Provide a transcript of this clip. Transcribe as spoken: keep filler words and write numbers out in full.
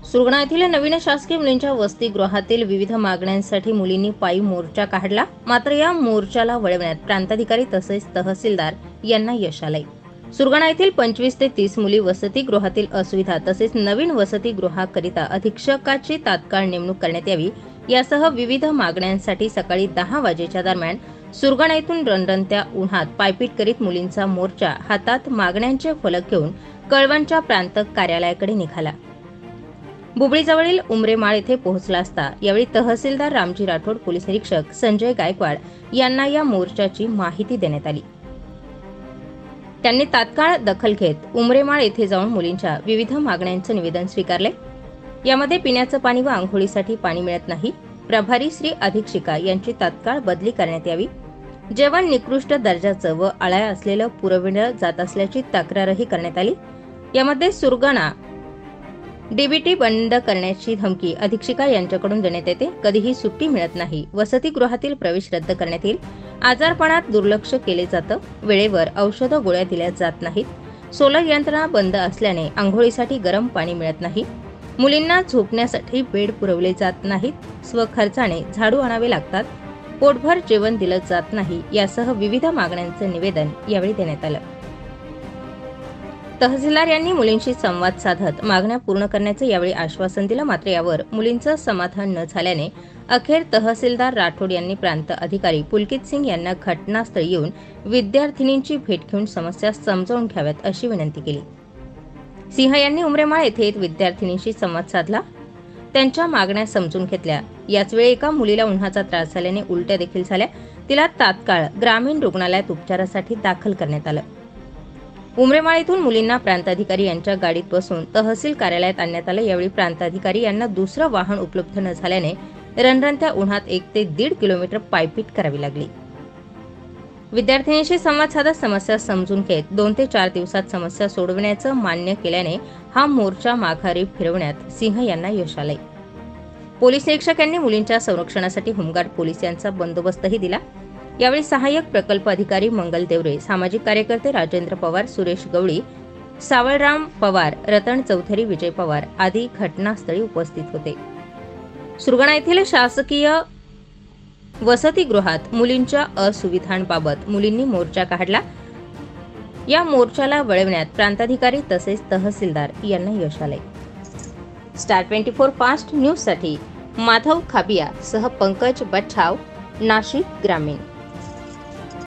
सुरगाणा येथील नवीन शासकीय मुलींच्या वसतिगृहातील विविध मागण्यांसाठी मुलींनी पायी मोर्चा काढला. मात्र या मोर्चाला वळवण्यात प्रांताधिकारी तसेच तहसीलदार यांना यश आले. सुरगाणा येथील पंचवीस ते तीस मुली वसतिगृहातील असुविधा तसेच नवीन वसतिगृहाकरिता अधीक्षकाची तात्काळ नेमणूक करण्यात यावी यासह विविध मागण्यांसाठी सकाळी दहा वाजेच्या दरम्यान सुरगाणा येथून रणरणत्या उन्हात पायपीट करीत मुलींचा मोर्चा हातात मागण्यांचे फलक घेऊन कळवणच्या प्रांत कार्यालयाकडे निघाला. बुबळीजवळील उमरेमाळ येथे पोहोचला असता यावेळी तहसीलदार रामजी राठोड, पोलीस निरीक्षक संजय गायकवाड यांना या मोर्चाची माहिती देण्यात आली. त्यांनी तात्काळ दखल घेत उमरेमाळ येथे जाऊन मुलींच्या विविध मागण्यांचे निवेदन स्वीकारले. यामध्ये पिण्याचं पाणी व आंघोळीसाठी पाणी मिळत नाही, प्रभारी श्री अधीक्षिका यांची तात्काळ बदली करण्यात यावी, जेवण निकृष्ट दर्जाचं व अळ्या असलेलं पुरविलं जात असल्याची तक्रारही करण्यात आली. यामध्ये सुरगाणा डीबीटी बंद करण्याची धमकी अधीक्षिका यांच्याकडून देण्यात येते. कधीही सुट्टी मिळत नाही, वसतिगृहातील प्रवेश रद्द करण्यात येईल, आजारपणात दुर्लक्ष केले जातं, वेळेवर औषधं गोळ्या दिल्या जात नाहीत, सोलर यंत्रणा बंद असल्याने आंघोळीसाठी गरम पाणी मिळत नाही, मुलींना झोपण्यासाठी बेड पुरवले जात नाहीत, स्वखर्चाने झाडू आणावे लागतात, पोटभर जेवण दिलं जात नाही यासह विविध मागण्यांचे निवेदन यावेळी देण्यात आलं. तहसीलदार यांनी मुलींशी संवाद साधत मागण्या पूर्ण करण्याचे यावेळी आश्वासन दिलं. मात्र यावर मुलींचं समाधान न झाल्याने अखेर तहसीलदार राठोड यांनी प्रांत अधिकारी पुलकित सिंग यांना घटनास्थळी येऊन विद्यार्थिनींची भेट घेऊन समस्या समजावून घ्याव्यात अशी विनंती केली. सिंह यांनी उमरेमाळ येथे विद्यार्थिनींशी संवाद साधला, त्यांच्या मागण्या समजून घेतल्या. याचवेळी एका मुलीला उन्हाचा त्रास झाल्याने उलट्या देखील झाल्या. तिला तात्काळ ग्रामीण रुग्णालयात उपचारासाठी दाखल करण्यात आलं. उमरेमाळ येथून मुलींना प्रांताधिकारी यांच्या गाडीत बसून तहसील कार्यालयात आणण्यात आलं. यावेळी प्रांताधिकारी यांना दुसरं वाहन उपलब्ध न झाल्याने रणरणत्या उन्हात एक ते दीड किलोमीटर पायपीट करावी लागली. विद्यार्थिनींशी संवाद साधत समस्या समजून घेत दोन ते चार दिवसात समस्या सोडविण्याचं मान्य केल्याने हा मोर्चा माघारी फिरवण्यात सिंह यांना यश आले. पोलीस निरीक्षक यांनी मुलींच्या संरक्षणासाठी होमगार्ड पोलीस यांचा बंदोबस्तही दिला. यावेळी सहाय्यक प्रकल्प अधिकारी मंगल देवरे, सामाजिक कार्यकर्ते राजेंद्र पवार, सुरेश गवळी, सावळराम पवार, रतन चौधरी, विजय पवार आदी घटनास्थळी उपस्थित होते. सुरगाणा येथील शासकीय वसतिगृहात मुलींच्या असुविधांबाबत मुलींनी मोर्चा काढला. या मोर्चाला वळवण्यात प्रांताधिकारी तसेच तहसीलदार यांना यश आले. Star twenty four fast news साठी माधव खाबिया सह पंकज बच्छाव, नाशिक ग्रामीण.